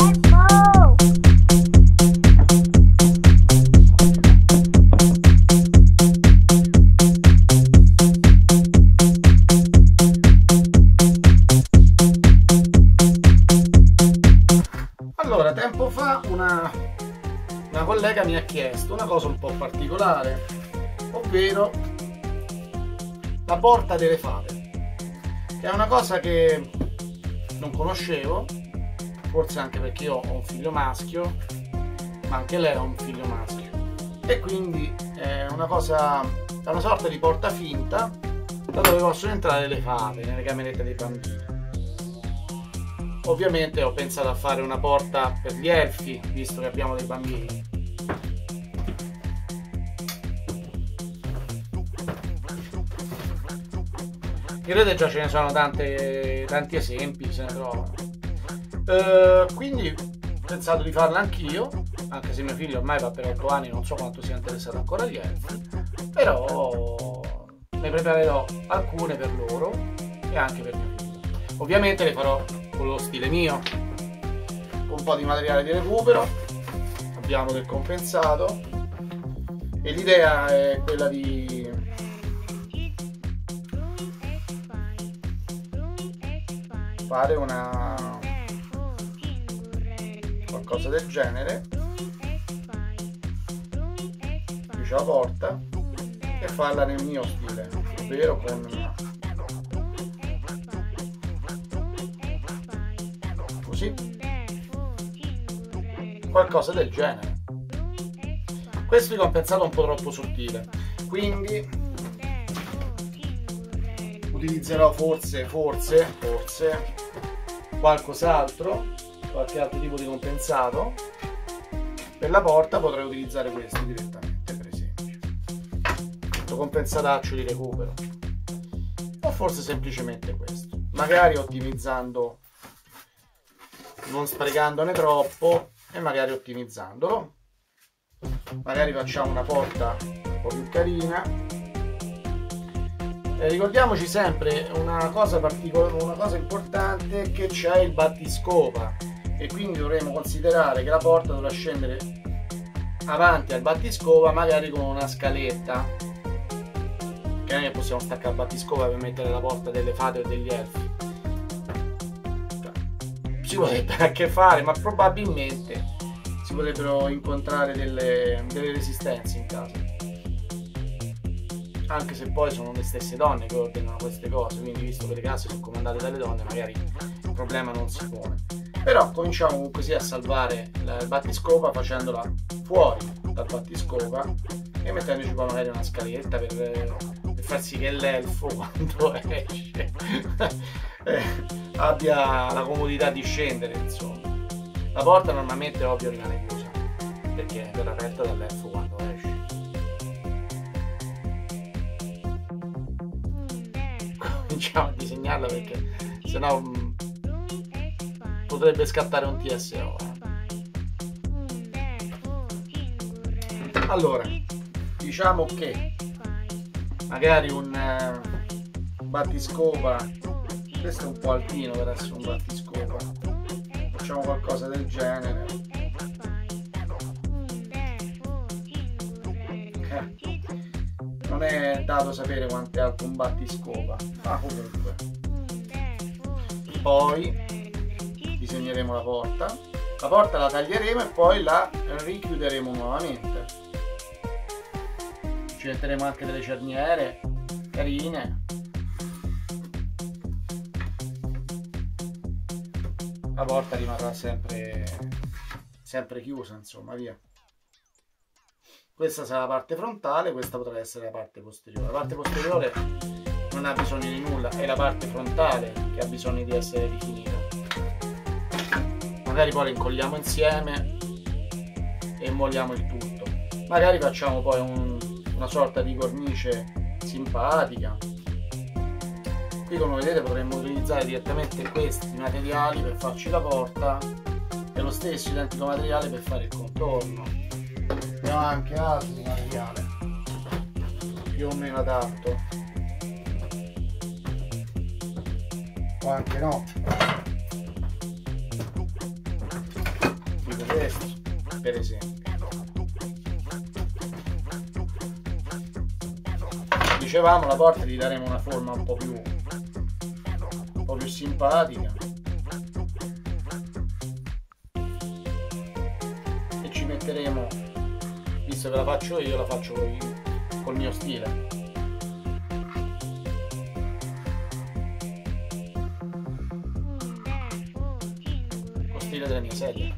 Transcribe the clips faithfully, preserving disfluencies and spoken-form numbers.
Allora, tempo fa una, una collega mi ha chiesto una cosa un po' particolare, ovvero la porta delle fate, che è una cosa che non conoscevo, forse anche perché io ho un figlio maschio, ma anche lei ha un figlio maschio, e quindi è una cosa, è una sorta di porta finta da dove possono entrare le fate, nelle camerette dei bambini. Ovviamente ho pensato a fare una porta per gli elfi, visto che abbiamo dei bambini. In rete già ce ne sono tante, tanti esempi, se ne trovano. Uh, quindi ho pensato di farla anch'io, anche se mio figlio ormai va per otto anni, non so quanto sia interessato ancora agli elfi, però ne preparerò alcune per loro e anche per mio figlio. Ovviamente le farò con lo stile mio, con un po' di materiale di recupero, abbiamo del compensato e l'idea è quella di fare una qualcosa del genere, chiuso la porta, e farla nel mio stile, ovvero con così, qualcosa del genere. Questo l'ho pensato un po' troppo sottile, quindi utilizzerò forse forse forse qualcos'altro, qualche altro tipo di compensato. Per la porta potrei utilizzare questo direttamente, per esempio, questo compensataccio di recupero, o forse semplicemente questo, magari ottimizzando, non sprecandone troppo e magari ottimizzandolo. Magari facciamo una porta un po' più carina. E ricordiamoci sempre una cosa particolare, una cosa importante, che c'è il battiscopa, e quindi dovremo considerare che la porta dovrà scendere avanti al battiscopa, magari con una scaletta, che non è che possiamo staccare il battiscopa per mettere la porta delle fate o degli elfi. Si potrebbe anche fare, ma probabilmente si potrebbero incontrare delle, delle resistenze in casa, anche se poi sono le stesse donne che ordinano queste cose, quindi visto che le case sono comandate dalle donne magari il problema non si pone. Però cominciamo comunque sia a salvare il battiscopa facendola fuori dal battiscopa e mettendoci poi magari una scaletta per, per far sì che l'elfo quando esce eh, abbia la comodità di scendere, insomma. La porta normalmente ovvio rimane chiusa perché verrà aperta dall'elfo quando esce. Cominciamo a disegnarla perché sennò mh, potrebbe scattare un T S O. Allora, diciamo che magari un uh, battiscopa, questo è un po' altino per essere un battiscopa, facciamo qualcosa del genere. Eh, non è dato sapere quanto è alto un battiscopa, ma comunque. Poi disegneremo la porta, la porta la taglieremo e poi la richiuderemo nuovamente. Ci metteremo anche delle cerniere carine. La porta rimarrà sempre sempre chiusa, insomma, via. Questa sarà la parte frontale, questa potrà essere la parte posteriore. La parte posteriore non ha bisogno di nulla, è la parte frontale che ha bisogno di essere rifinita. Magari poi le incolliamo insieme e molliamo il tutto. Magari facciamo poi un, una sorta di cornice simpatica. Qui, come vedete, potremmo utilizzare direttamente questi materiali per farci la porta e lo stesso identico materiale per fare il contorno. Ne ho anche altri di materiale più o meno adatto, o anche no. questo, per esempio. Dicevamo, la porta gli daremo una forma un po' più un po' più simpatica e ci metteremo, visto che la faccio io, la faccio col, col mio stile. Lo stile delle mie sedie.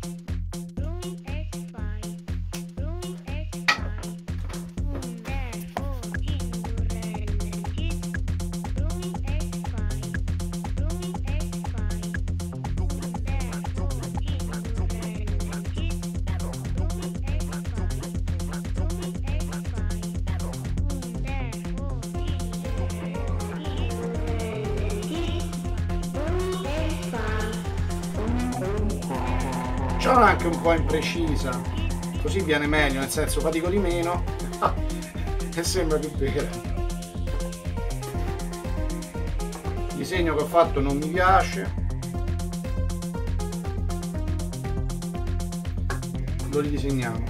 C'è anche un po' imprecisa, così viene meglio, nel senso fatico di meno e sembra più vera. Il disegno che ho fatto non mi piace, lo ridisegniamo.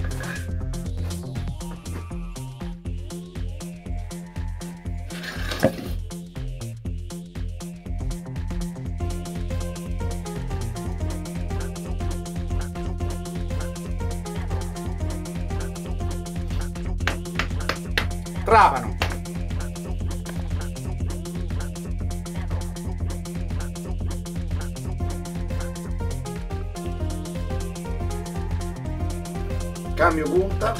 Trapano. Cambio punta.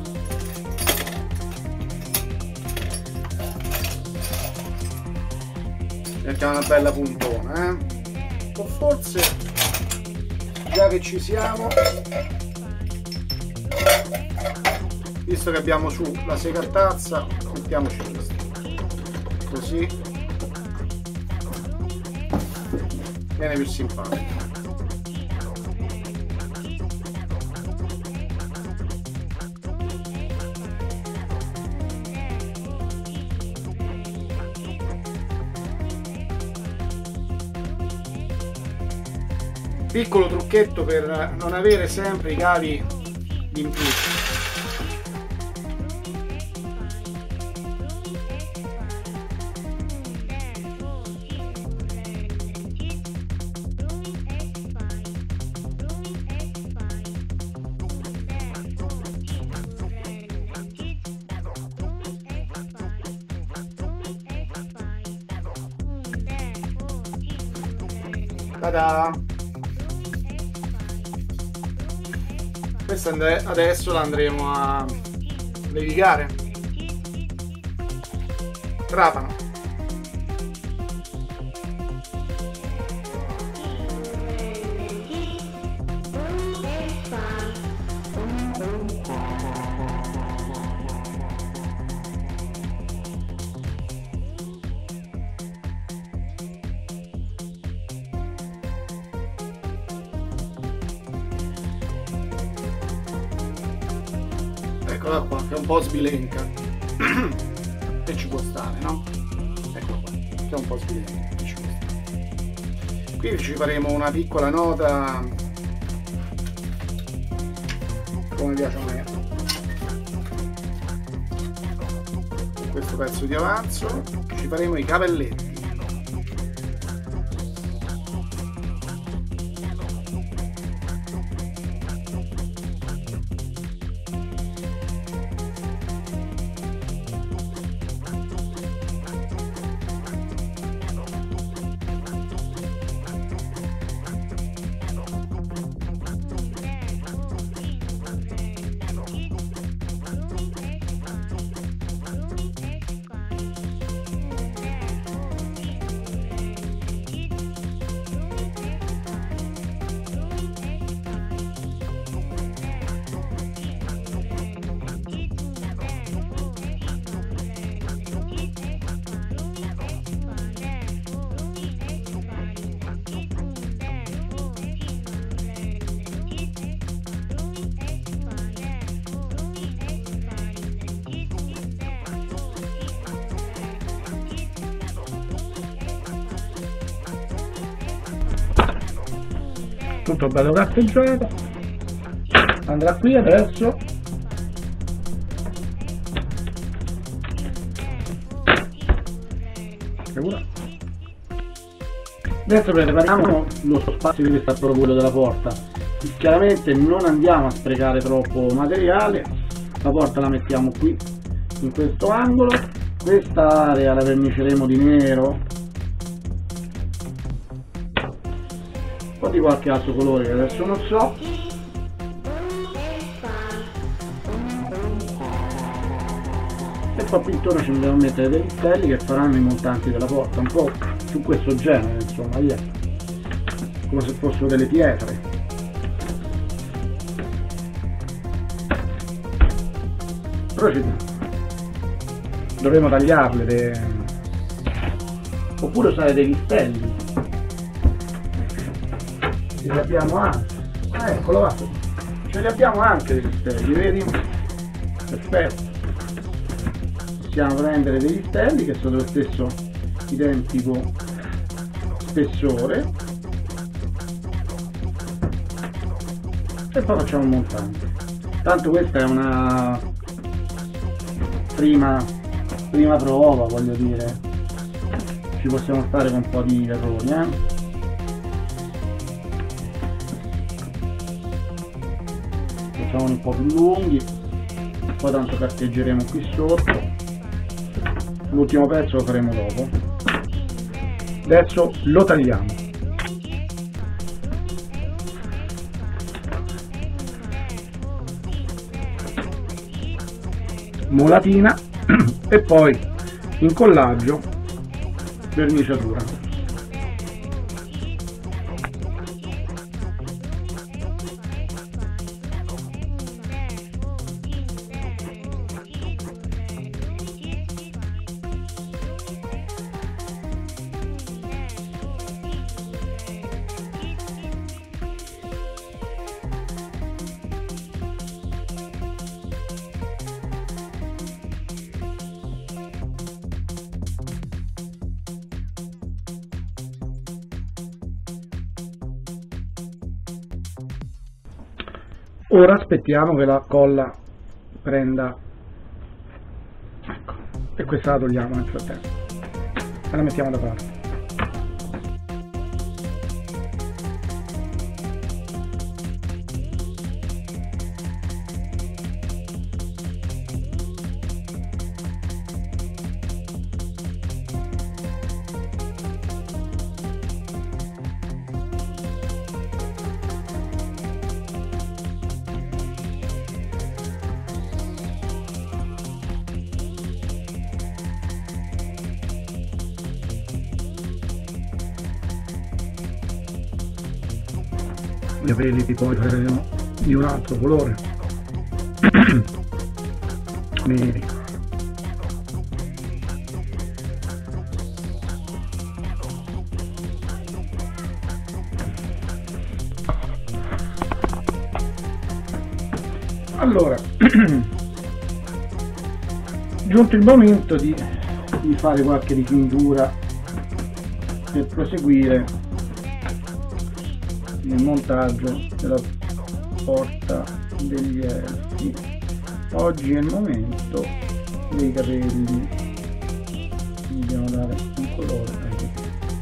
Mettiamo una bella puntona, eh? O forse, già che ci siamo, visto che abbiamo su la segattazza, mettiamoci questo, così viene più simpatico. Piccolo trucchetto per non avere sempre i cavi in più. Ta-da! Questa adesso la andremo a levigare. Trapano. Eccola qua, che è un po' sbilenca e ci può stare, no? Ecco qua, che è un po' sbilenca e ci può stare. Qui ci faremo una piccola nota, come piace a me, con questo pezzo di avanzo ci faremo i cavelletti. Tutto bello cappeggiato. andrà qui adesso. Adesso prepariamo lo spazio che sta proprio quello della porta. Chiaramente non andiamo a sprecare troppo materiale, la porta la mettiamo qui in questo angolo, questa area la verniceremo di nero o di qualche altro colore che adesso non so. E poi qui intorno ci andiamo a mettere dei listelli che faranno i montanti della porta, un po' su questo genere, insomma, via, come se fossero delle pietre. Procediamo. Dovremo tagliarle de... oppure usare dei listelli. Ce li abbiamo anche. Ah, eccolo, va. Ce li abbiamo anche dei listelli, vedi? Perfetto. Possiamo prendere dei listelli che sono dello stesso identico spessore e poi facciamo un montante. Tanto questa è una prima prima prova, voglio dire, ci possiamo stare con un po' di errori, eh? Facciamo un po' più lunghi, poi tanto carteggeremo qui sotto. L'ultimo pezzo lo faremo dopo. Adesso lo tagliamo. Molatina e poi incollaggio, verniciatura. Ora aspettiamo che la colla prenda, ecco, e questa la togliamo nel frattempo e la mettiamo da parte. Gli capelli poi faremo di un altro colore neri. Allora giunto il momento di, di fare qualche rifinitura per proseguire il montaggio della porta degli elfi. Oggi è il momento dei capelli, dobbiamo dare un colore ai capelli.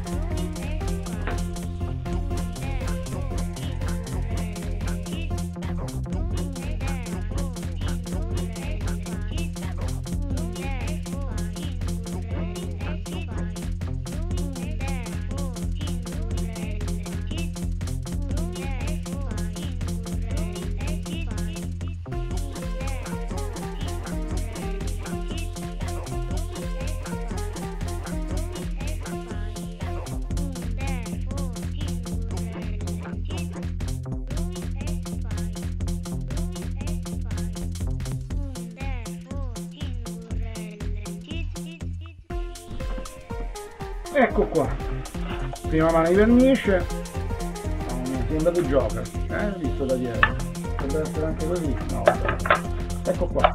Ecco qua, prima mano di vernice, no, mi sembra di Joker, eh, visto da dietro, potrebbe essere anche così, no, ecco qua,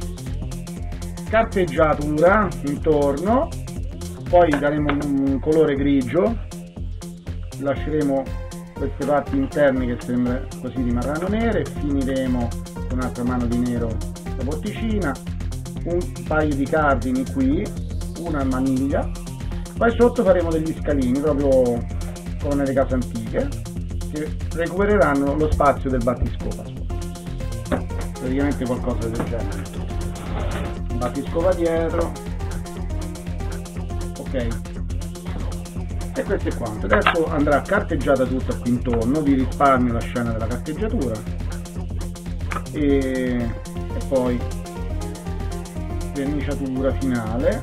carteggiatura intorno, poi daremo un colore grigio, lasceremo queste parti interne che sembra così rimarranno nere. Finiremo con un'altra mano di nero la porticina, un paio di cardini qui, una maniglia, poi sotto faremo degli scalini proprio come nelle case antiche che recupereranno lo spazio del battiscopa, praticamente qualcosa del genere. Battiscopa dietro, ok, e questo è quanto. Adesso andrà carteggiata tutta qui intorno, vi risparmio la scena della carteggiatura e, e poi verniciatura finale.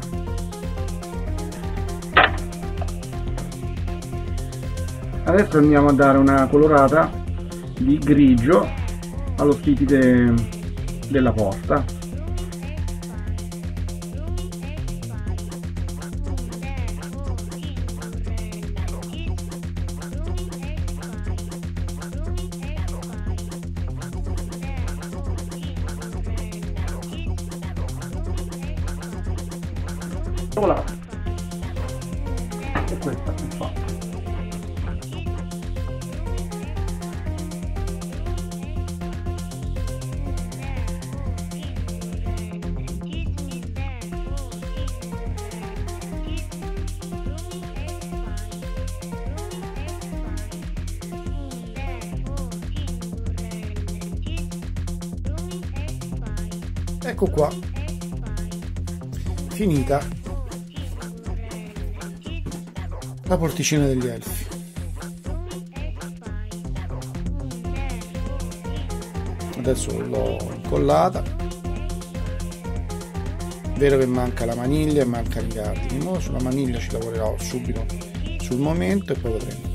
Adesso andiamo a dare una colorata di grigio allo stipite della porta. Voilà. E questa è fatta. Ecco qua, finita la porticina degli elfi. Adesso l'ho incollata, vero che manca la maniglia e mancano i cardini. Mo sulla maniglia ci lavorerò subito sul momento e poi vedremo.